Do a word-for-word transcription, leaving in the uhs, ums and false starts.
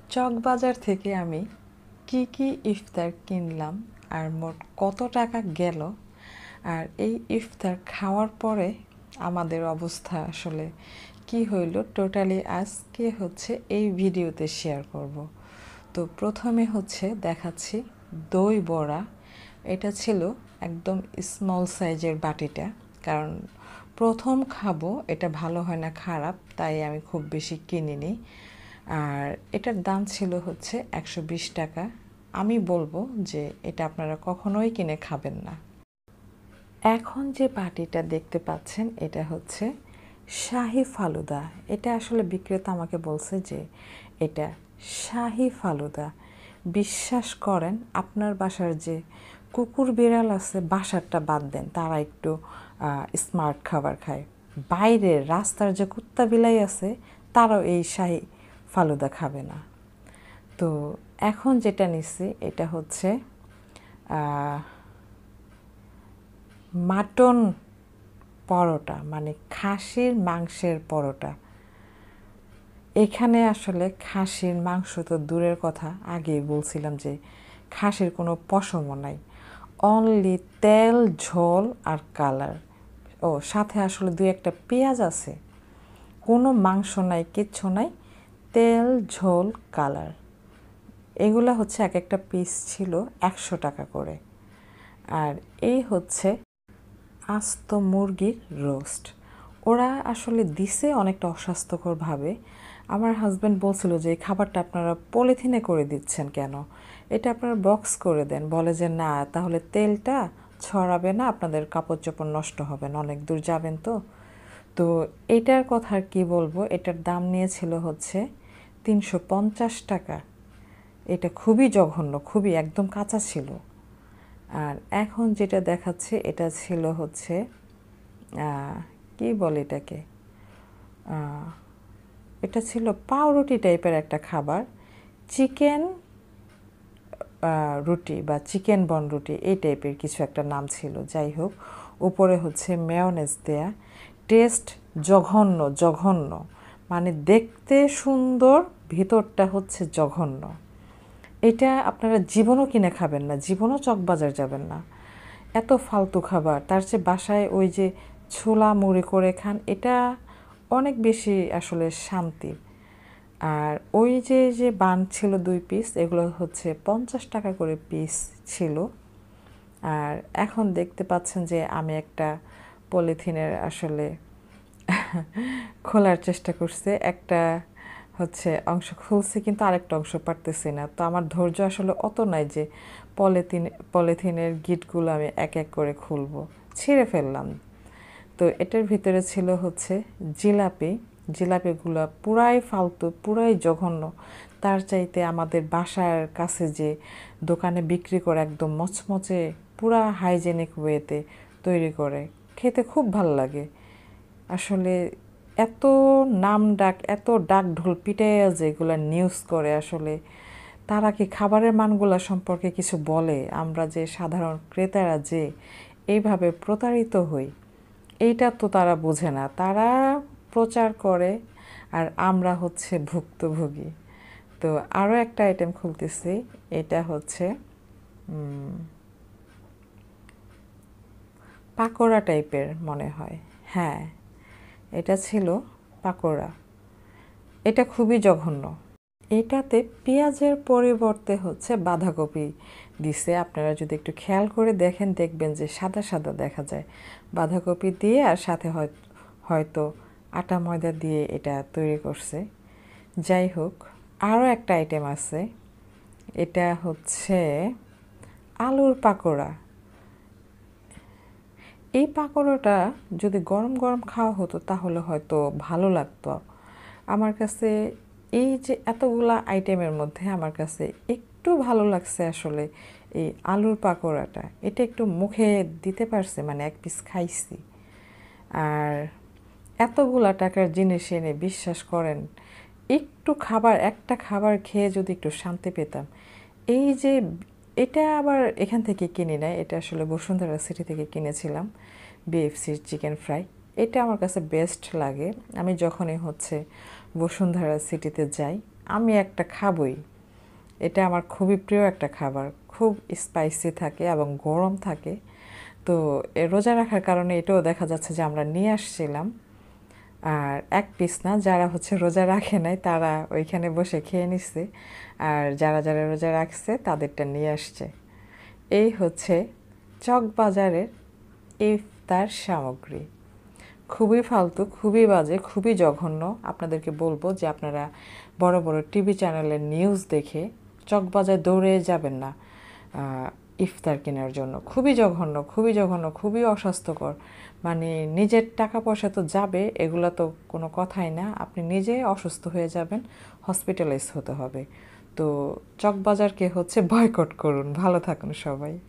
চকবাজার থেকে আমি কি কি ইফতার কিনলাম আর মোট কত টাকা গেল, আর এই ইফতার খাওয়ার পরে আমাদের অবস্থা আসলে কি হইল টোটালি আজকে হচ্ছে এই ভিডিওতে শেয়ার করব। তো প্রথমে হচ্ছে দেখাচ্ছি দই বড়া। এটা ছিল একদম স্মল সাইজের বাটিটা, কারণ প্রথম খাবো, এটা ভালো হয় না খারাপ, তাই আমি খুব বেশি কিনিনি। আর এটার দাম ছিল হচ্ছে একশো বিশ টাকা। আমি বলবো যে এটা আপনারা কখনোই কিনে খাবেন না। এখন যে বাটিটা দেখতে পাচ্ছেন এটা হচ্ছে শাহি ফালুদা। এটা আসলে বিক্রেতা আমাকে বলছে যে এটা শাহি ফালুদা। বিশ্বাস করেন, আপনার বাসার যে কুকুর বিড়াল আছে বাসারটা বাদ দেন, তারা একটু স্মার্ট খাবার খায়। বাইরের রাস্তার যে কুত্তা বিলাই আছে তারাও এই শাহি ফালুদা খাবে না। তো এখন যেটা নিচ্ছি এটা হচ্ছে মাটন পরোটা, মানে খাসির মাংসের পরোটা। এখানে আসলে খাসির মাংস তো দূরের কথা, আগেই বলছিলাম যে খাসির কোনো পশমও নাই, অনলি তেল, ঝোল আর কালার। ও সাথে আসলে দুই একটা পেঁয়াজ আছে, কোনো মাংস নাই, কিচ্ছু নাই, তেল, ঝোল, কালার। এগুলা হচ্ছে এক একটা পিস ছিল একশো টাকা করে। আর এই হচ্ছে আস্ত মুরগির রোস্ট। ওরা আসলে দিছে অনেকটা অস্বাস্থ্যকরভাবে। আমার হাজব্যান্ড বলছিল যে এই খাবারটা আপনারা পলিথিনে করে দিচ্ছেন কেন, এটা আপনারা বক্স করে দেন। বলে যে না, তাহলে তেলটা ছড়াবে না, আপনাদের কাপড় চোপড় নষ্ট হবে না, অনেক দূর যাবেন তো। তো এটার কথা আর কী বলবো, এটার দাম নিয়েছিল হচ্ছে তিনশো পঞ্চাশ টাকা। এটা খুবই জঘন্য, খুবই একদম কাঁচা ছিল। আর এখন যেটা দেখাচ্ছে এটা ছিল হচ্ছে কি বলে এটাকে, এটা ছিল পাউরুটি টাইপের একটা খাবার, চিকেন রুটি বা চিকেন বন রুটি এই টাইপের কিছু একটা নাম ছিল। যাই হোক, উপরে হচ্ছে মেয়োনেজ দেয়া। টেস্ট জঘন্য জঘন্য, মানে দেখতে সুন্দর, ভিতরটা হচ্ছে জঘন্য। এটা আপনারা জীবনও কিনে খাবেন না, জীবনও চকবাজার যাবেন না, এত ফালতু খাবার। তার চেয়ে বাসায় ওই যে ছোলা মুড়ি করে খান, এটা অনেক বেশি আসলে শান্তি। আর ওই যে যে বান ছিল দুই পিস, এগুলো হচ্ছে পঞ্চাশ টাকা করে পিস ছিল। আর এখন দেখতে পাচ্ছেন যে আমি একটা পলিথিনের আসলে খোলার চেষ্টা করছি, একটা হচ্ছে অংশ খুলছি কিন্তু আরেকটা অংশ পারতেছি না। তো আমার ধৈর্য আসলে অত নাই যে পলিথিন পলিথিনের গিটগুলো আমি এক এক করে খুলবো, ছিঁড়ে ফেললাম। তো এটার ভিতরে ছিল হচ্ছে জিলাপি। জিলাপিগুলো পুরাই ফালতু, পুরাই জঘন্য। তার চাইতে আমাদের বাসার কাছে যে দোকানে বিক্রি করে একদম মচমচে পুরা হাইজেনিক ওয়েতে তৈরি করে, খেতে খুব ভালো লাগে আসলে। এত নাম ডাক, এত ডাক ঢোল পিটাইয়া যেগুলো নিউজ করে, আসলে তারা কি খাবারের মানগুলো সম্পর্কে কিছু বলে? আমরা যে সাধারণ ক্রেতারা যে এইভাবে প্রতারিত হই, এইটা তো তারা বোঝে না। তারা প্রচার করে আর আমরা হচ্ছে ভুক্তভোগী। তো আরও একটা আইটেম খুলতেছি, এটা হচ্ছে পাকোড়া টাইপের মনে হয়, হ্যাঁ এটা ছিল পাকোড়া। এটা খুবই জঘন্য। এটাতে পেঁয়াজের পরিবর্তে হচ্ছে বাঁধাকপি দিছে। আপনারা যদি একটু খেয়াল করে দেখেন দেখবেন যে সাদা সাদা দেখা যায় বাঁধাকপি দিয়ে, আর সাথে হয়তো আটা ময়দা দিয়ে এটা তৈরি করছে। যাই হোক, আরও একটা আইটেম আছে, এটা হচ্ছে আলুর পাকোড়া। এই পাকোড়াটা যদি গরম গরম খাওয়া হতো তাহলে হয়তো ভালো লাগতো আমার কাছে। এই যে এতগুলা আইটেমের মধ্যে আমার কাছে একটু ভালো লাগছে আসলে এই আলুর পাকোড়াটা। এটা একটু মুখে দিতে পারছে, মানে এক পিস খাইছি। আর এতগুলা টাকার জিনিস এনে বিশ্বাস করেন, একটু খাবার, একটা খাবার খেয়ে যদি একটু শান্তি পেতাম। এই যে এটা আবার এখান থেকে কিনি না, এটা আসলে বসুন্ধরা সিটি থেকে কিনেছিলাম, বিএফসির চিকেন ফ্রাই। এটা আমার কাছে বেস্ট লাগে। আমি যখনই হচ্ছে বসুন্ধরা সিটিতে যাই আমি একটা খাবই। এটা আমার খুবই প্রিয় একটা খাবার, খুব স্পাইসি থাকে এবং গরম থাকে। তো এ রোজা রাখার কারণে এটাও দেখা যাচ্ছে যে আমরা নিয়ে আসছিলাম। আর এক পিস না, যারা হচ্ছে রোজা রাখে নাই তারা ওইখানে বসে খেয়ে নিচ্ছে, আর যারা যারা রোজা রাখছে তাদেরটা নিয়ে আসছে। এই হচ্ছে চকবাজারের ইফতার সামগ্রী। খুবই ফালতু, খুবই বাজে, খুবই জঘন্য। আপনাদেরকে বলবো যে আপনারা বড় বড় টিভি চ্যানেলের নিউজ দেখে চকবাজার দৌড়ে যাবেন না ইফতার কেনার জন্য। খুবই জঘন্য, খুবই জঘন্য, খুবই অস্বাস্থ্যকর। মানে নিজের টাকা পয়সা তো যাবে, এগুলো তো কোনো কথাই না। আপনি নিজে অসুস্থ হয়ে যাবেন, হসপিটালাইজ হতে হবে। তো চকবাজারকে হচ্ছে বয়কট করুন। ভালো থাকুন সবাই।